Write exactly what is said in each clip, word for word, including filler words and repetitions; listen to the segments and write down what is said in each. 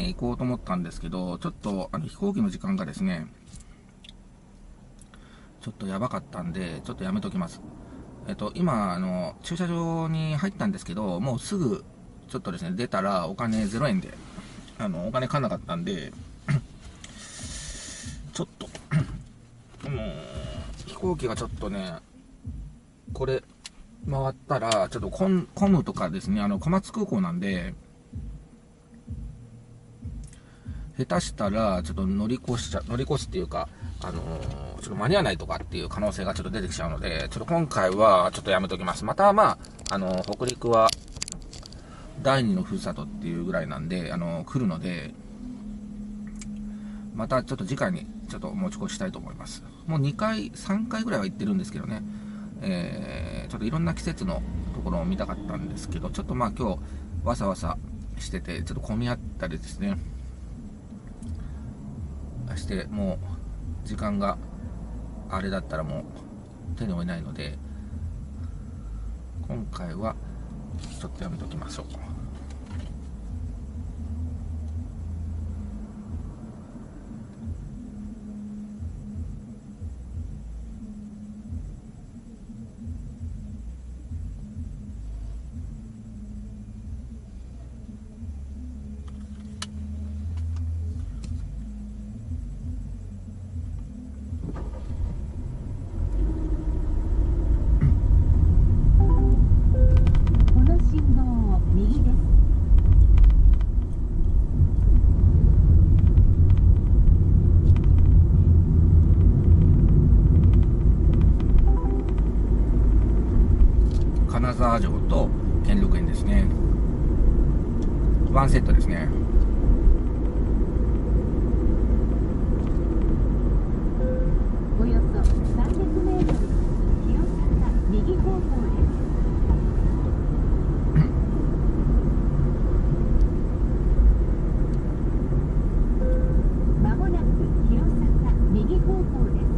ね、行こうと思ったんですけど、ちょっとあの飛行機の時間がですね、ちょっとやばかったんで、ちょっとやめときます。えっと、今、あの、駐車場に入ったんですけど、もうすぐ、ちょっとですね、出たらお金ゼロえんで、あの、お金かんなかったんで、ちょっと、あの飛行機がちょっとね、これ、回ったら、ちょっと混むとかですね、あの、小松空港なんで、下手したら、ちょっと乗り越しちゃ、乗り越すっていうか、あのー、ちょっと間に合わないとかっていう可能性がちょっと出てきちゃうので、ちょっと今回はちょっとやめときます。またまあ、あのー、北陸は、第二のふるさとっていうぐらいなんで、あのー、来るので、またちょっと次回にちょっと持ち越したいと思います。もうにかい、さんかいぐらいは行ってるんですけどね、えー、ちょっといろんな季節のところを見たかったんですけど、ちょっとまあ今日、わさわさしてて、ちょっと混み合ったりですね、してもう時間があれだったらもう手に負えないので、今回はちょっとやめときましょう。 この信号を右です。 金沢城と兼六園ですね。ワンセットですね。 およそさんびゃくメートル広坂右方向です。まもなく広坂右方向です。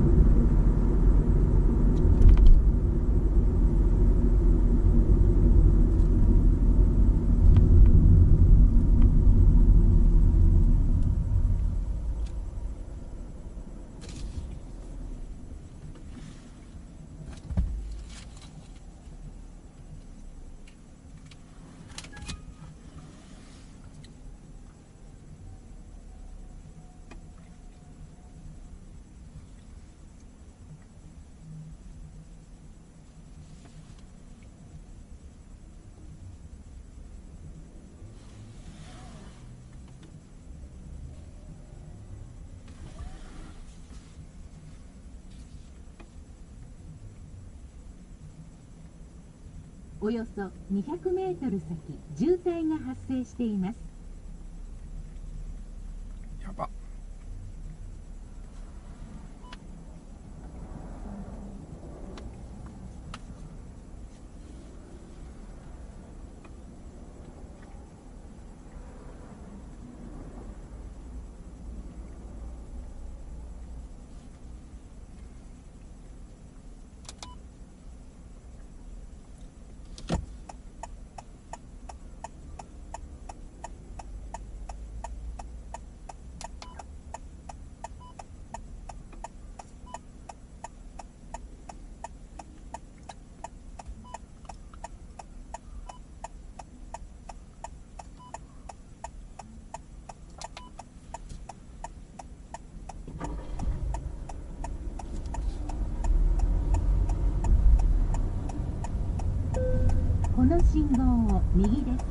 およそにひゃくメートル先、渋滞が発生しています。 やば。 この信号を右です。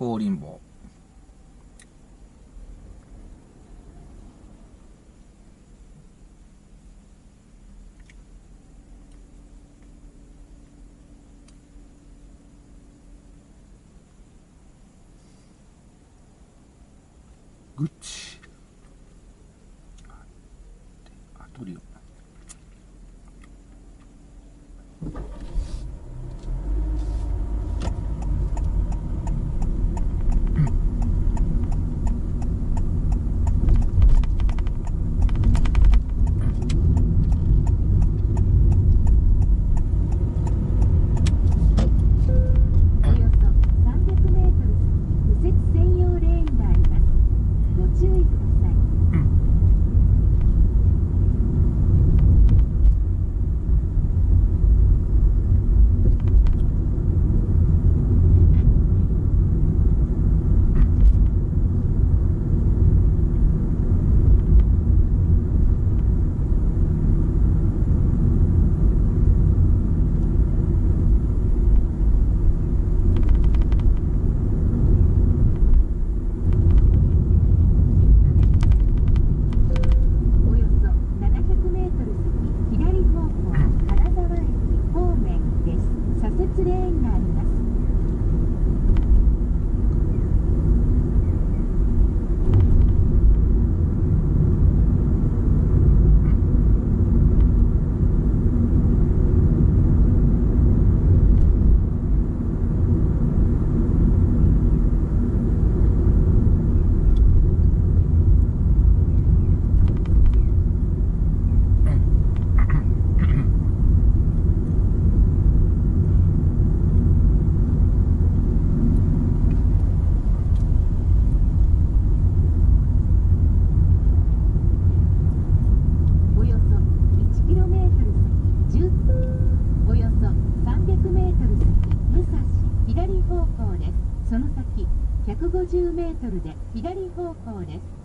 香林坊。グッチ、アトリオ。 その先ひゃくごじゅうメートルで左方向です。